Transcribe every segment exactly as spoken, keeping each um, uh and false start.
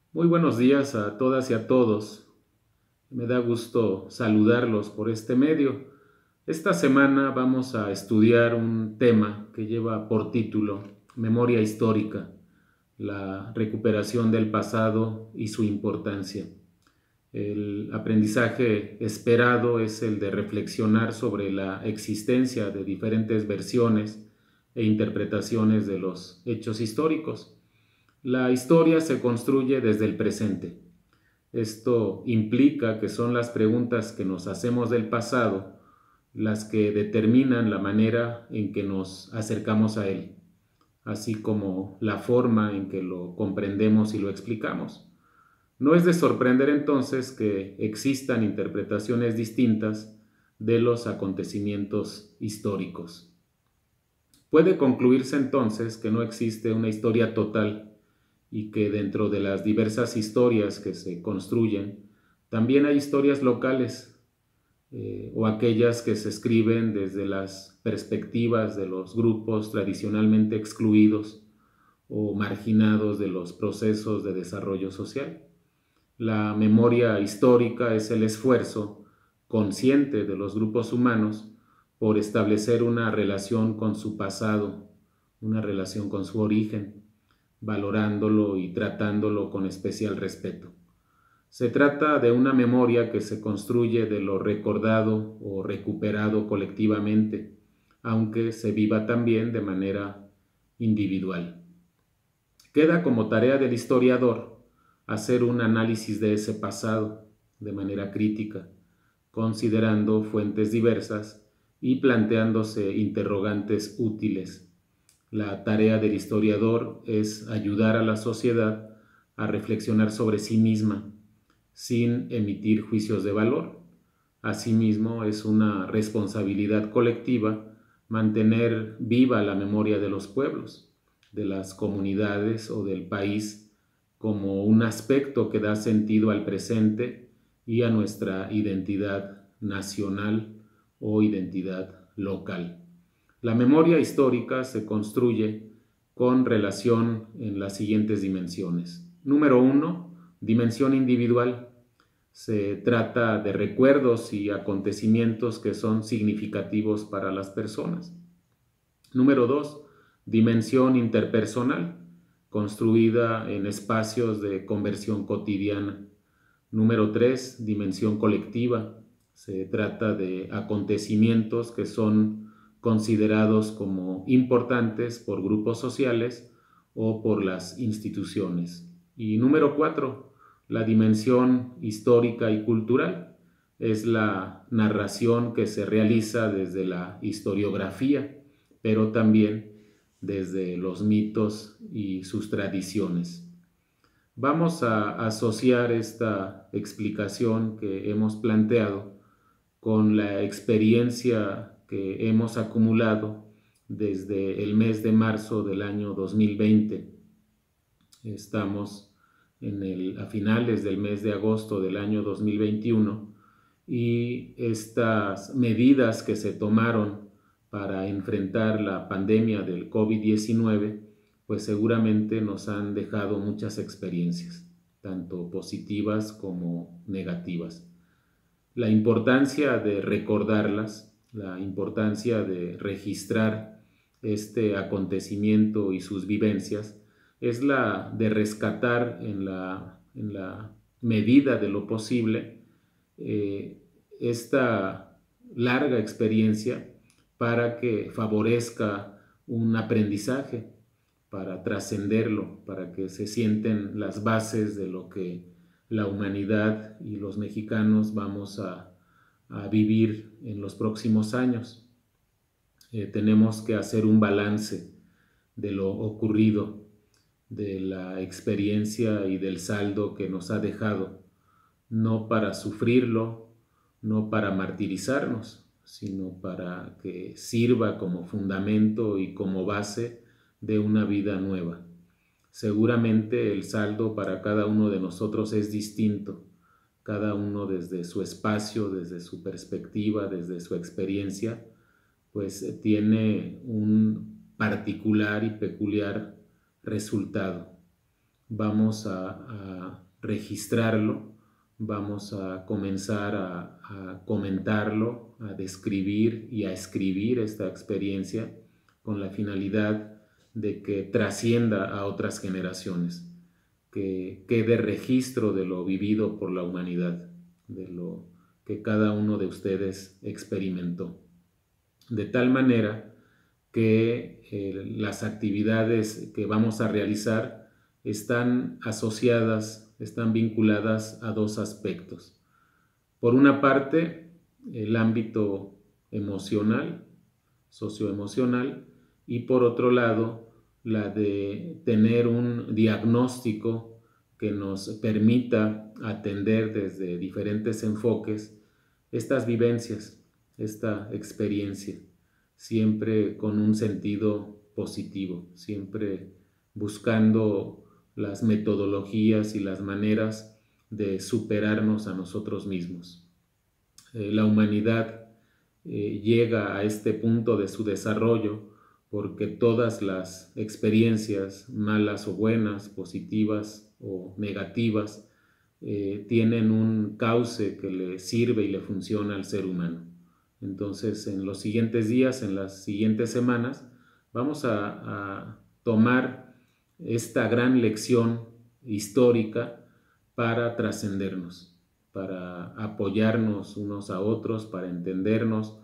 Muy buenos días a todas y a todos. Me da gusto saludarlos por este medio. Esta semana vamos a estudiar un tema que lleva por título Memoria histórica, la recuperación del pasado y su importancia. El aprendizaje esperado es el de reflexionar sobre la existencia de diferentes versiones e interpretaciones de los hechos históricos. La historia se construye desde el presente. Esto implica que son las preguntas que nos hacemos del pasado las que determinan la manera en que nos acercamos a él, así como la forma en que lo comprendemos y lo explicamos. No es de sorprender entonces que existan interpretaciones distintas de los acontecimientos históricos. Puede concluirse entonces que no existe una historia total y que dentro de las diversas historias que se construyen, también hay historias locales eh, o aquellas que se escriben desde las perspectivas de los grupos tradicionalmente excluidos o marginados de los procesos de desarrollo social. La memoria histórica es el esfuerzo consciente de los grupos humanos por establecer una relación con su pasado, una relación con su origen, valorándolo y tratándolo con especial respeto. Se trata de una memoria que se construye de lo recordado o recuperado colectivamente, aunque se viva también de manera individual. Queda como tarea del historiador hacer un análisis de ese pasado de manera crítica, considerando fuentes diversas y planteándose interrogantes útiles. La tarea del historiador es ayudar a la sociedad a reflexionar sobre sí misma, sin emitir juicios de valor. Asimismo, es una responsabilidad colectiva mantener viva la memoria de los pueblos, de las comunidades o del país como un aspecto que da sentido al presente y a nuestra identidad nacional o identidad local. La memoria histórica se construye con relación en las siguientes dimensiones. Número uno, dimensión individual. Se trata de recuerdos y acontecimientos que son significativos para las personas. Número dos, dimensión interpersonal, construida en espacios de conversión cotidiana. Número tres, dimensión colectiva. Se trata de acontecimientos que son considerados como importantes por grupos sociales o por las instituciones. Y número cuatro, la dimensión histórica y cultural. Es la narración que se realiza desde la historiografía, pero también desde los mitos y sus tradiciones. Vamos a asociar esta explicación que hemos planteado con la experiencia que hemos acumulado desde el mes de marzo del año dos mil veinte. Estamos en el, a finales del mes de agosto del año dos mil veintiuno y estas medidas que se tomaron para enfrentar la pandemia del COVID diecinueve, pues seguramente nos han dejado muchas experiencias, tanto positivas como negativas. La importancia de recordarlas, la importancia de registrar este acontecimiento y sus vivencias, es la de rescatar en la, en la medida de lo posible eh, esta larga experiencia para que favorezca un aprendizaje, para trascenderlo, para que se sienten las bases de lo que la humanidad y los mexicanos vamos a, a vivir en los próximos años. Eh, tenemos que hacer un balance de lo ocurrido, de la experiencia y del saldo que nos ha dejado, no para sufrirlo, no para martirizarnos, sino para que sirva como fundamento y como base de una vida nueva. Seguramente el saldo para cada uno de nosotros es distinto, cada uno desde su espacio, desde su perspectiva, desde su experiencia, pues tiene un particular y peculiar resultado. vamos a, a registrarlo, vamos a comenzar a, a comentarlo, a describir y a escribir esta experiencia con la finalidad de que trascienda a otras generaciones, que quede registro de lo vivido por la humanidad, de lo que cada uno de ustedes experimentó. De tal manera que eh, las actividades que vamos a realizar están asociadas, están vinculadas a dos aspectos. Por una parte, el ámbito emocional, socioemocional, y por otro lado, la de tener un diagnóstico que nos permita atender desde diferentes enfoques estas vivencias, esta experiencia, siempre con un sentido positivo, siempre buscando las metodologías y las maneras de superarnos a nosotros mismos. Eh, la humanidad eh, llega a este punto de su desarrollo porque todas las experiencias, malas o buenas, positivas o negativas, eh, tienen un cauce que le sirve y le funciona al ser humano. Entonces, en los siguientes días, en las siguientes semanas, vamos a, a tomar esta gran lección histórica para trascendernos, para apoyarnos unos a otros, para entendernos,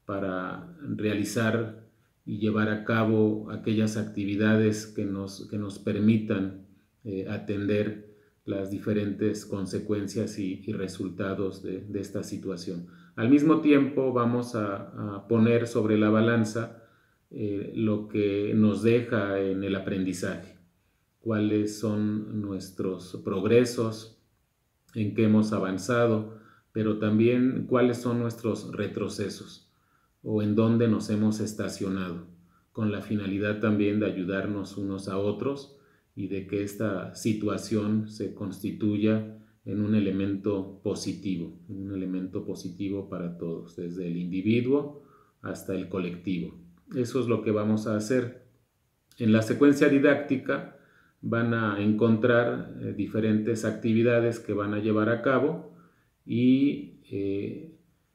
para realizar y llevar a cabo aquellas actividades que nos, que nos permitan eh, atender las diferentes consecuencias y, y resultados de, de esta situación. Al mismo tiempo vamos a, a poner sobre la balanza eh, lo que nos deja en el aprendizaje, cuáles son nuestros progresos, en qué hemos avanzado, pero también cuáles son nuestros retrocesos o en dónde nos hemos estacionado, con la finalidad también de ayudarnos unos a otros y de que esta situación se constituya en un elemento positivo, un elemento positivo para todos, desde el individuo hasta el colectivo. Eso es lo que vamos a hacer. En la secuencia didáctica van a encontrar eh, diferentes actividades que van a llevar a cabo y eh,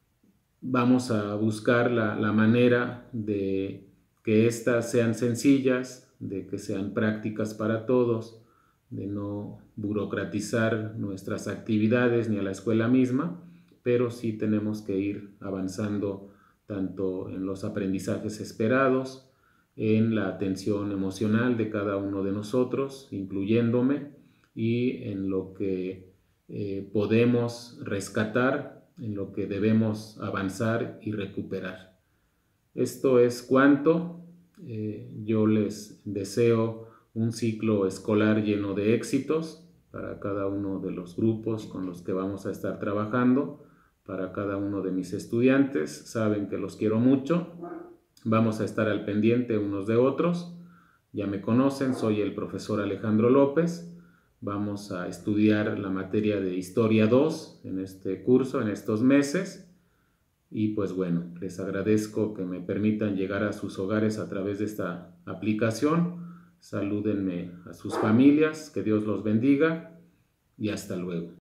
vamos a buscar la, la manera de que éstas sean sencillas, de que sean prácticas para todos, de no burocratizar nuestras actividades ni a la escuela misma, pero sí tenemos que ir avanzando tanto en los aprendizajes esperados, en la atención emocional de cada uno de nosotros, incluyéndome, y en lo que eh, podemos rescatar, en lo que debemos avanzar y recuperar. Esto es cuanto. Eh, yo les deseo un ciclo escolar lleno de éxitos para cada uno de los grupos con los que vamos a estar trabajando, para cada uno de mis estudiantes. Saben que los quiero mucho. Vamos a estar al pendiente unos de otros. Ya me conocen, soy el profesor Alejandro López. Vamos a estudiar la materia de Historia dos en este curso, en estos meses. Y pues bueno, les agradezco que me permitan llegar a sus hogares a través de esta aplicación. Salúdenme a sus familias, que Dios los bendiga y hasta luego.